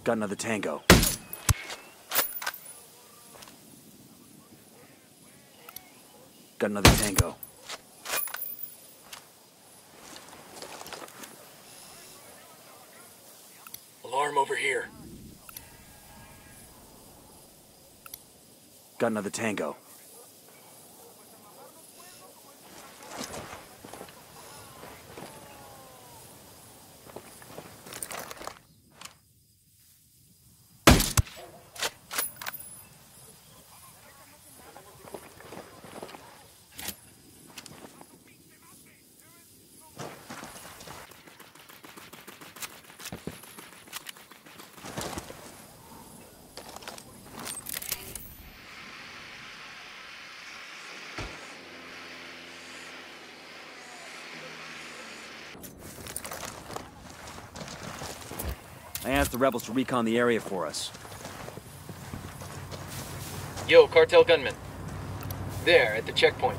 Got another tango. Got another tango. Alarm over here. Got another tango. I asked the rebels to recon the area for us. Yo, cartel gunman. There, at the checkpoint.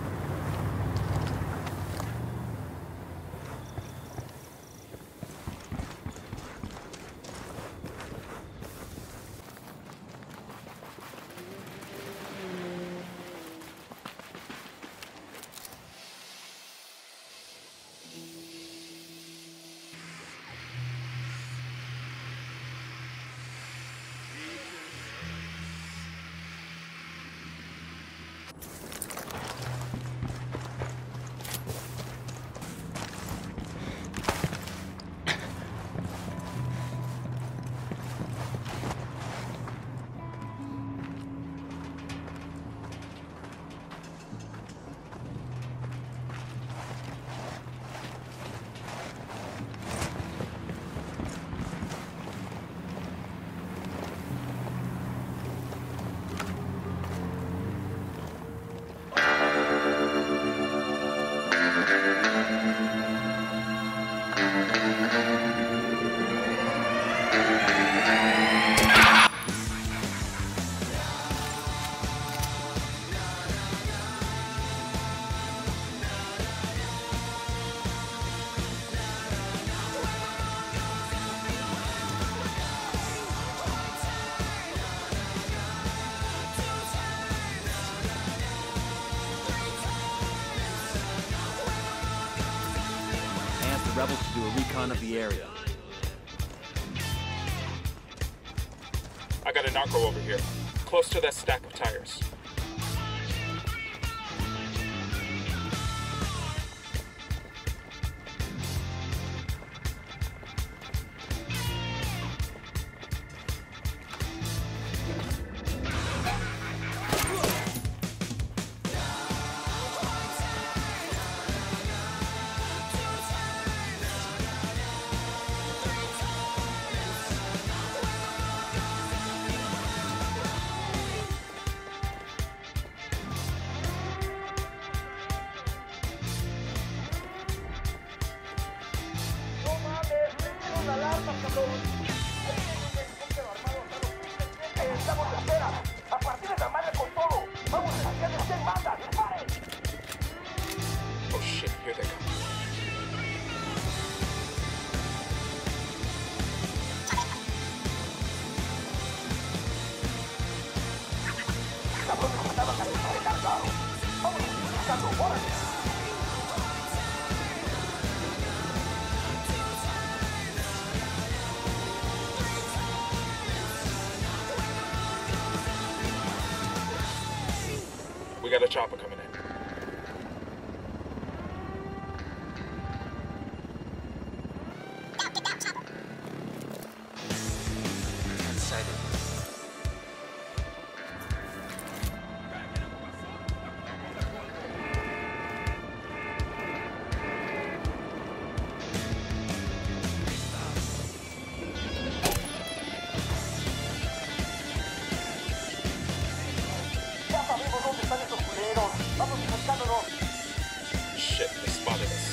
Rebels to do a recon of the area. I got a narco over here, close to that stack of tires. Oh shit, here they come. We got a chopper coming in. Shit, they spotted us.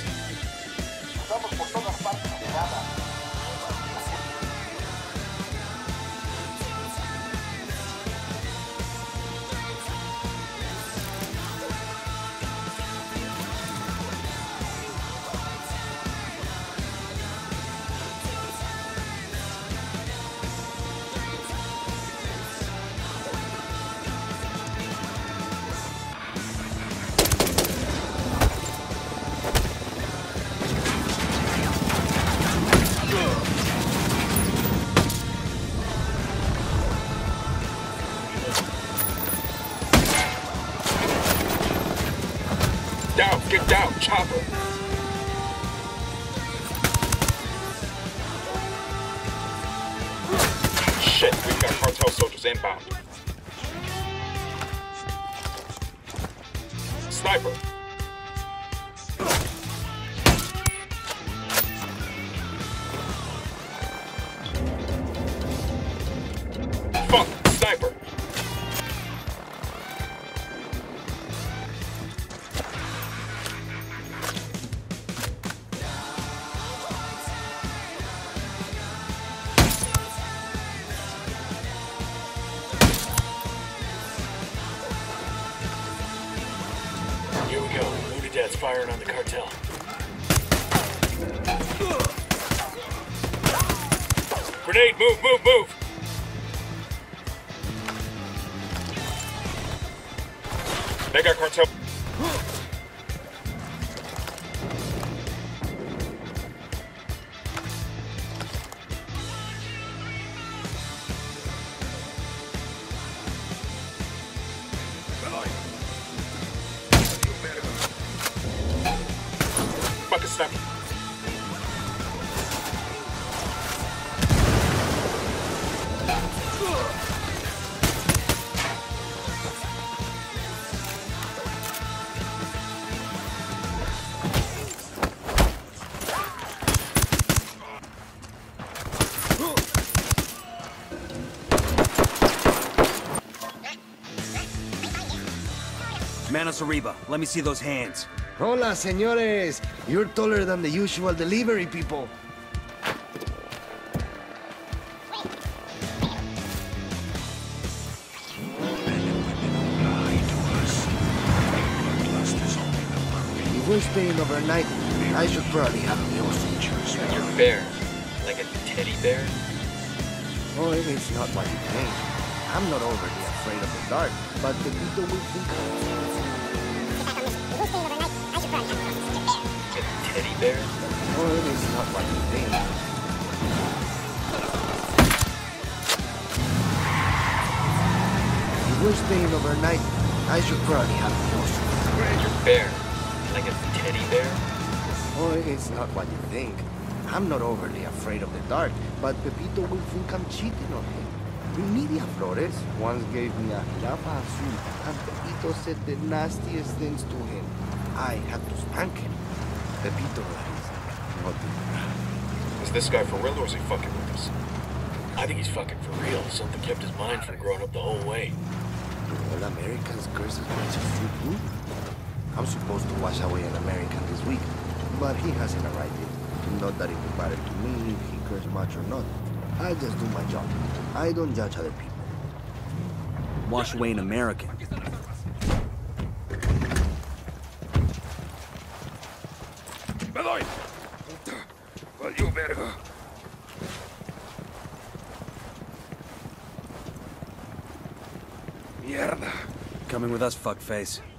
inbound. Sniper. Fuck, sniper. Here we go. Unidad's firing on the cartel. Grenade, move, move, move! They got cartel. Fucking sniper. Manos Arriba, let me see those hands. Hola, señores. You're taller than the usual delivery people. If we're staying overnight, I should probably have the hostages. You're bear. Like a teddy bear? Oh, it's not what you think. I'm not overly afraid of the dark, but the people will think A teddy bear? oh, it's not what you think. If we're staying overnight, I should probably have the hostages. You're bear. Like a teddy bear? Oh, it's not what you think. I'm not overly afraid of the dark, but Pepito will think I'm cheating on him. Nidia Flores once gave me a jirafa azul, and Pepito said the nastiest things to him. I had to spank him. Pepito is not the Is this guy for real or is he fucking with us? I think he's fucking for real. Something kept his mind from growing up the whole way. all Americans curse as much as you do. I'm supposed to wash away an American this week, but he hasn't arrived yet. Not that it would matter to me if he cursed much or not. I just do my job. I don't judge other people. Wash away an American. Me doy. Valió verga. Mierda. Coming with us, fuckface.